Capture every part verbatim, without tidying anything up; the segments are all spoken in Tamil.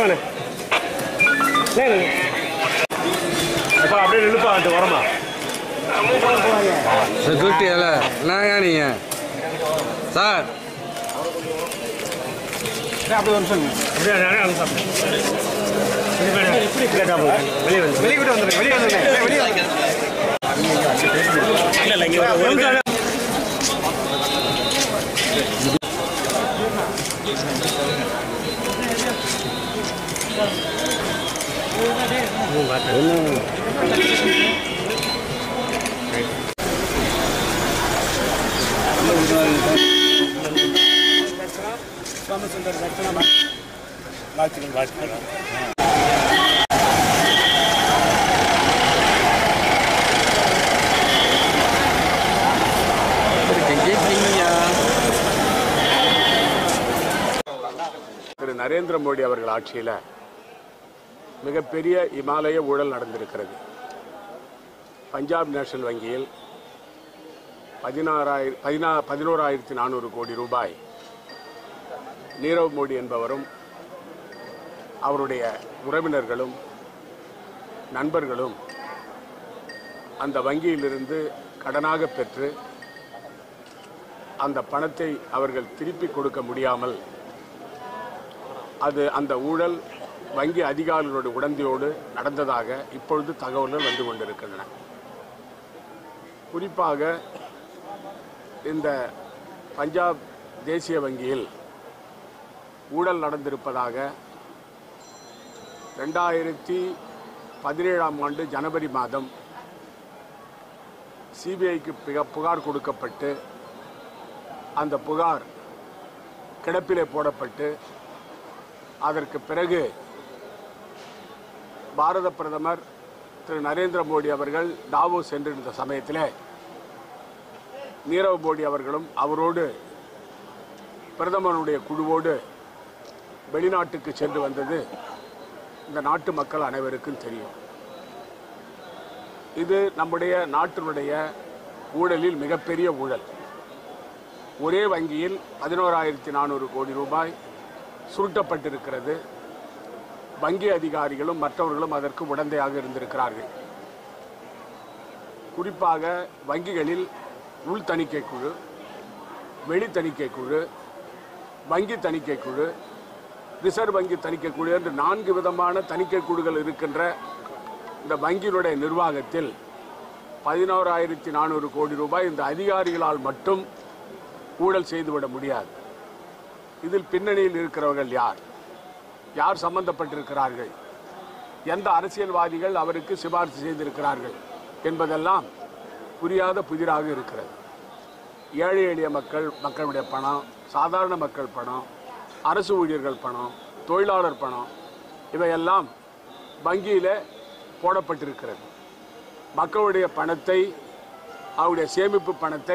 வேணே அப்பா அப்படியே நின்றுப்பா அது வரமா செக்யூரிட்டி இல்லை என்னங்க நீங்கள் சார் அப்படியே ஒரு நிமிஷம் அப்படியே நானே வந்து சாப்பிட்டேன் வெளியே வந்து வெளியே விட்டு வந்துடுங்க வெளியே வந்துடுங்க வெளியே இல்லை இல்லை இங்கே திரு நரேந்திர மோடி அவர்கள் ஆட்சியில் மிகப்பெரிய இமாலய ஊழல் நடந்திருக்கிறது. பஞ்சாப் நேஷனல் வங்கியில் பதினாறாயிரம் பதினா பதினோராயிரத்தி நானூறு கோடி ரூபாய் நீரவ் மோடி என்பவரும் அவருடைய உறவினர்களும் நண்பர்களும் அந்த வங்கியிலிருந்து கடனாக பெற்று அந்த பணத்தை அவர்கள் திருப்பி கொடுக்க முடியாமல் அது அந்த ஊழல் வங்கி அதிகாரிகளுடைய உடந்தையோடு நடந்ததாக இப்பொழுது தகவல்கள் வந்து கொண்டிருக்கின்றன. குறிப்பாக இந்த பஞ்சாப் தேசிய வங்கியில் ஊழல் நடந்திருப்பதாக ரெண்டாயிரத்தி பதினேழாம் ஆண்டு ஜனவரி மாதம் சிபிஐக்கு புகார் கொடுக்கப்பட்டு அந்த புகார் கிடப்பிலே போடப்பட்டு அதற்கு பிறகு பாரத பிரதமர் திரு நரேந்திர மோடி அவர்கள் டாவோஸ் சென்றிருந்த சமயத்தில் நீரவ் மோடி அவர்களும் அவரோடு பிரதமருடைய குழுவோடு வெளிநாட்டுக்கு சென்று வந்தது இந்த நாட்டு மக்கள் அனைவருக்கும் தெரியும். இது நம்முடைய நாட்டினுடைய ஊழலில் மிகப்பெரிய ஊழல். ஒரே வங்கியில் பதினோராயிரத்தி நானூறு கோடி ரூபாய் சுருட்டப்பட்டிருக்கிறது. வங்கி அதிகாரிகளும் மற்றவர்களும் அதற்கு உடந்தையாக இருந்திருக்கிறார்கள். குறிப்பாக வங்கிகளில் உள் தணிக்கை குழு, வெளி தணிக்கை குழு, வங்கி தணிக்கை குழு, ரிசர்வ் வங்கி தணிக்கை குழு என்று நான்கு விதமான தணிக்கை குழுக்கள் இருக்கின்ற இந்த வங்கியினுடைய நிர்வாகத்தில் பதினோராயிரத்தி நானூறு கோடி ரூபாய் இந்த அதிகாரிகளால் மட்டும் ஊழல் செய்துவிட முடியாது. இதில் பின்னணியில் இருக்கிறவர்கள் யார், யார் சம்பந்தப்பட்டிருக்கிறார்கள், எந்த அரசியல்வாதிகள் அவருக்கு சிபாரிசு செய்திருக்கிறார்கள் என்பதெல்லாம் புரியாத புதிராக இருக்கிறது. ஏழை எளிய மக்கள் மக்களுடைய பணம், சாதாரண மக்கள் பணம், அரசு ஊழியர்கள் பணம், தொழிலாளர் பணம் இவையெல்லாம் வங்கியில் போடப்பட்டிருக்கிறது. மக்களுடைய பணத்தை, அவருடைய சேமிப்பு பணத்தை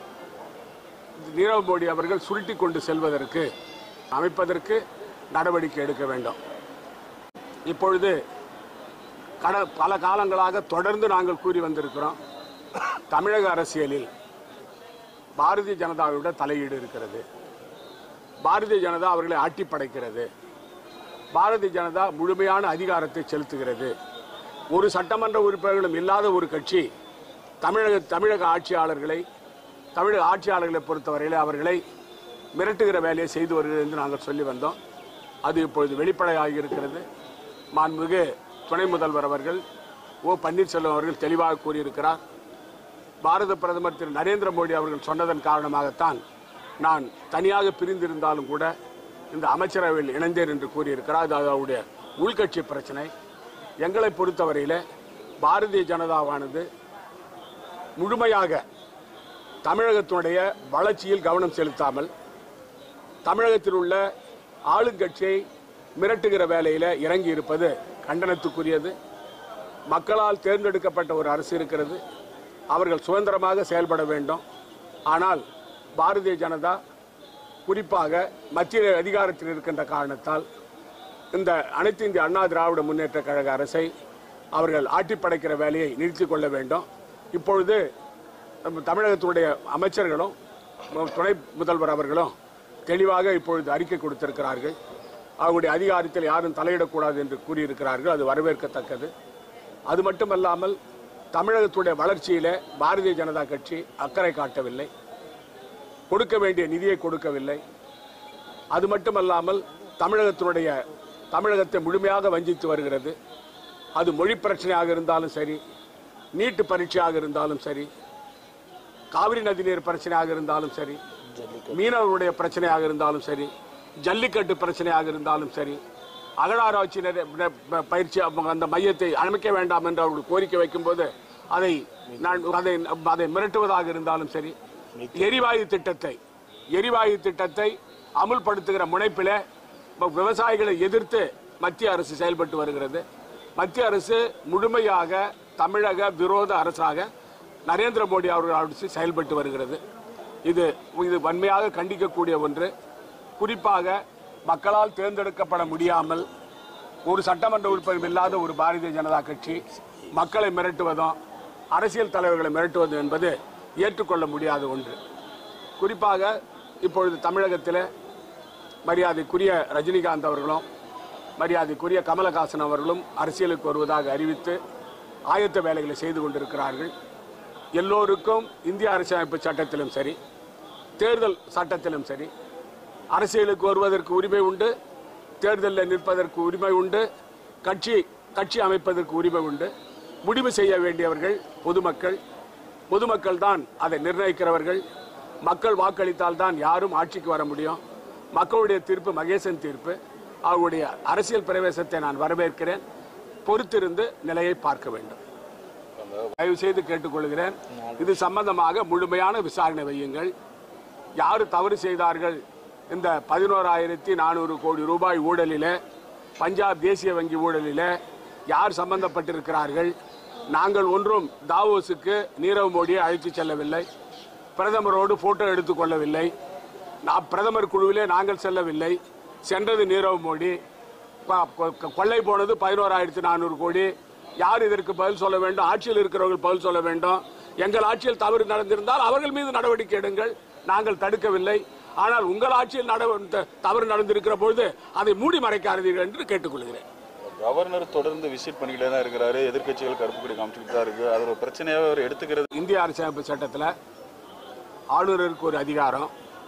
நீரவ் மோடி அவர்கள் சுருட்டி கொண்டு செல்வதற்கு அமைப்பதற்கு நடவடிக்கை எடுக்க வேண்டும். இப்பொழுது கட பல காலங்களாக தொடர்ந்து நாங்கள் கூறி வந்திருக்கிறோம், தமிழக அரசியலில் பாரதிய ஜனதாவோட தலையீடு இருக்கிறது. பாரதிய ஜனதா அவர்களை ஆட்டி படைக்கிறது. பாரதிய ஜனதா முழுமையான அதிகாரத்தை செலுத்துகிறது. ஒரு சட்டமன்ற உறுப்பினர்களும் இல்லாத ஒரு கட்சி தமிழக தமிழக ஆட்சியாளர்களை தமிழக ஆட்சியாளர்களை பொறுத்தவரையில் அவர்களை மிரட்டுகிற வேலையை செய்து வருகிறது என்று நாங்கள் சொல்லி வந்தோம். அது இப்பொழுது வெளிப்படையாகி இருக்கிறது. மாண்புமிகு துணை முதல்வர் அவர்கள் ஓ பன்னீர்செல்வம் அவர்கள் தெளிவாக கூறியிருக்கிறார். பாரத பிரதமர் திரு நரேந்திர மோடி அவர்கள் சொன்னதன் காரணமாகத்தான் நான் தனியாக பிரிந்திருந்தாலும் கூட இந்த அமைச்சரவையில் இணைந்தேன் என்று கூறியிருக்கிறார். அது அவருடைய உள்கட்சி பிரச்சனை. எங்களை பொறுத்தவரையில் பாரதிய ஜனதாவானது முழுமையாக தமிழகத்தினுடைய வளர்ச்சியில் கவனம் செலுத்தாமல் தமிழகத்தில் உள்ள ஆளுங்கட்சியை மிரட்டுகிற வேலையில் இறங்கி இருப்பது கண்டனத்துக்குரியது. மக்களால் தேர்ந்தெடுக்கப்பட்ட ஒரு அரசு இருக்கிறது, அவர்கள் சுதந்திரமாக செயல்பட வேண்டும். ஆனால் பாரதிய ஜனதா குறிப்பாக மத்திய அதிகாரத்தில் இருக்கின்ற காரணத்தால் இந்த அனைத்து இந்திய அண்ணா திராவிட முன்னேற்ற கழக அரசை அவர்கள் ஆட்டி படைக்கிற வேலையை நிறுத்திக் கொள்ள வேண்டும். இப்பொழுது தமிழகத்தினுடைய அமைச்சர்களும் துணை முதல்வர் அவர்களும் தெளிவாக இப்பொழுது அறிக்கை கொடுத்திருக்கிறார்கள். அவருடைய அதிகாரத்தில் யாரும் தலையிடக்கூடாது என்று கூறியிருக்கிறார்கள். அது வரவேற்கத்தக்கது. அது மட்டுமல்லாமல் தமிழகத்துடைய வளர்ச்சியில பாரதிய ஜனதா கட்சி அக்கறை காட்டவில்லை, கொடுக்க வேண்டிய நிதியை கொடுக்கவில்லை. அது மட்டுமல்லாமல் தமிழகத்தினுடைய தமிழகத்தை முழுமையாக வஞ்சித்து வருகிறது. அது மொழி பிரச்சனையாக இருந்தாலும் சரி, நீட்டு பரீட்சையாக இருந்தாலும் சரி, காவிரி நதிநீர் பிரச்சனையாக இருந்தாலும் சரி, மீனவர்களுடைய பிரச்சனையாக இருந்தாலும் சரி, ஜல்லிக்கட்டு பிரச்சனையாக இருந்தாலும் சரி, அகழாராய்ச்சி பயிற்சி அந்த மையத்தை அமைக்க வேண்டாம் என்று அவர்கள் கோரிக்கை வைக்கும் போது அதை அதை அதை மிரட்டுவதாக இருந்தாலும் சரி, எரிவாயு திட்டத்தை எரிவாயு திட்டத்தை அமுல்படுத்துகிற முனைப்பில் விவசாயிகளை எதிர்த்து மத்திய அரசு செயல்பட்டு வருகிறது. மத்திய அரசு முழுமையாக தமிழக விரோத அரசாக நரேந்திர மோடி அவர்கள் அரசு செயல்பட்டு வருகிறது. இது இது வன்மையாக கண்டிக்கக்கூடிய ஒன்று. குறிப்பாக மக்களால் தேர்ந்தெடுக்கப்பட முடியாமல் ஒரு சட்டமன்ற உறுப்பினர் இல்லாத ஒரு பாரதிய ஜனதா கட்சி மக்களை மிரட்டுவதும் அரசியல் தலைவர்களை மிரட்டுவதும் என்பது ஏற்றுக்கொள்ள முடியாத ஒன்று. குறிப்பாக இப்பொழுது தமிழகத்தில் மரியாதைக்குரிய ரஜினிகாந்த் அவர்களும் மரியாதைக்குரிய கமலஹாசன் அவர்களும் அரசியலுக்கு வருவதாக அறிவித்து ஆயத்த வேலைகளை செய்து கொண்டிருக்கிறார்கள். எல்லோருக்கும் இந்திய அரசியலமைப்பு சட்டத்திலும் சரி, தேர்தல் சட்டத்திலும் சரி, அரசியலுக்கு வருவதற்கு உரிமை உண்டு, தேர்தலில் நிற்பதற்கு உரிமை உண்டு, கட்சி கட்சி அமைப்பதற்கு உரிமை உண்டு. முடிவு செய்ய வேண்டியவர்கள் பொதுமக்கள். பொதுமக்கள் தான் அதை நிர்ணயிக்கிறவர்கள். மக்கள் வாக்களித்தால் தான் யாரும் ஆட்சிக்கு வர முடியும். மக்களுடைய தீர்ப்பு மகேசன் தீர்ப்பு. அவருடைய அரசியல் பிரவேசத்தை நான் வரவேற்கிறேன். பொறுத்திருந்து நிலையை பார்க்க வேண்டும். தயவு செய்து கேட்டுக்கொள்கிறேன், இது சம்பந்தமாக முழுமையான விசாரணை வையுங்கள். யாரு தவறு செய்தார்கள்? இந்த பதினோராயிரத்தி நானூறு கோடி ரூபாய் ஊழலில், பஞ்சாப் தேசிய வங்கி ஊழலில் யார் சம்பந்தப்பட்டிருக்கிறார்கள்? நாங்கள் ஒன்றும் தாவோஸுக்கு நீரவ் மோடியை அழைத்து செல்லவில்லை, பிரதமரோடு போட்டோ எடுத்துக்கொள்ளவில்லை, பிரதமர் குழுவிலே நாங்கள் செல்லவில்லை. சென்றது நீரவ் மோடி. கொள்ளை போனது பதினோராயிரத்தி நானூறு கோடி. யார் இதற்கு பதில் சொல்ல வேண்டும்? ஆட்சியில் இருக்கிறவர்கள் பதில் சொல்ல வேண்டும். எங்கள் ஆட்சியில் தவறு நடந்திருந்தால் அவர்கள் மீது நடவடிக்கை எடுங்கள், நாங்கள் தடுக்கவில்லை. ஆனால் உங்கள் ஆட்சியில் தவறு நடந்திருக்கிற பொழுது அதை மூடி மறைக்காதீர்கள் என்று கேட்டுக்கொள்கிறேன். கவர்னர் தொடர்ந்து விசிட் பண்ணிக்கிட்டே தான் இருக்கிறாரு. எதிர்கட்சிகள் கருப்பு கொடி காமிச்சுக்கிட்டு தான் இருக்கு. அது ஒரு பிரச்சனையாக அவர் எடுத்துக்கிறது. இந்திய அரசியலமைப்பு சட்டத்தில் ஆளுநருக்கு ஒரு அதிகாரம்,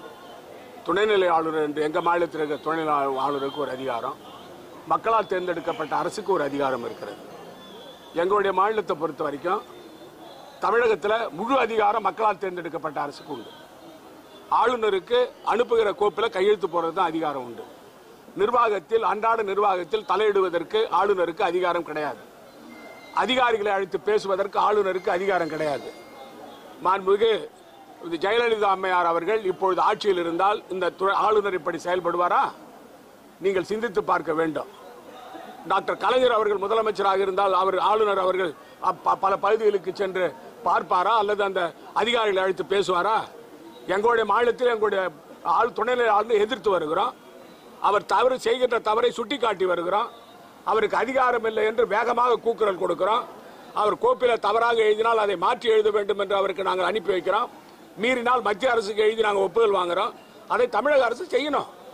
துணைநிலை ஆளுநர் என்று எங்கள் மாநிலத்தில் இருக்கிற துணைநிலை ஆளுநருக்கு ஒரு அதிகாரம், மக்களால் தேர்ந்தெடுக்கப்பட்ட அரசுக்கு ஒரு அதிகாரம் இருக்கிறது. எங்களுடைய மாநிலத்தை பொறுத்த வரைக்கும் தமிழகத்தில் முழு அதிகாரம் மக்களால் தேர்ந்தெடுக்கப்பட்ட அரசுக்கு உண்டு. ஆளுநருக்கு அனுப்புகிற கோப்பில் கையெழுத்து போடுறது தான் அதிகாரம் உண்டு. நிர்வாகத்தில், அன்றாட நிர்வாகத்தில் தலையிடுவதற்கு ஆளுநருக்கு அதிகாரம் கிடையாது. அதிகாரிகளை அழைத்து பேசுவதற்கு ஆளுநருக்கு அதிகாரம் கிடையாது. மாண்புமிகு ஜெயலலிதா அம்மையார் அவர்கள் இப்பொழுது ஆட்சியில் இருந்தால் இந்த ஆளுநர் இப்படி செயல்படுவாரா? நீங்கள் சிந்தித்து பார்க்க வேண்டும். டாக்டர் கலைஞர் அவர்கள் முதலமைச்சராக இருந்தால் அவர் ஆளுநர் அவர்கள் பல பகுதிகளுக்கு சென்று பார்ப்பாரா அல்லது அந்த அதிகாரிகளை அழைத்து பேசுவாரா? எங்களுடைய மாநிலத்தில் எங்களுடைய ஆள் துணைநிலை ஆளுநர் எதிர்த்து வருகிறோம். அவர் தவறு செய்கின்ற தவறை சுட்டி காட்டி வருகிறோம். அவருக்கு அதிகாரம் இல்லை என்று வேகமாக கூக்குரல் கொடுக்கிறோம். அவர் கோப்பில தவறாக எழுதினால் அதை மாற்றி எழுத வேண்டும் என்று அவருக்கு நாங்கள் அனுப்பி வைக்கிறோம். மீறினால் மத்திய அரசுக்கு எழுதி நாங்கள் ஒப்புதல் வாங்குறோம். அதை தமிழக அரசு செய்யணும்.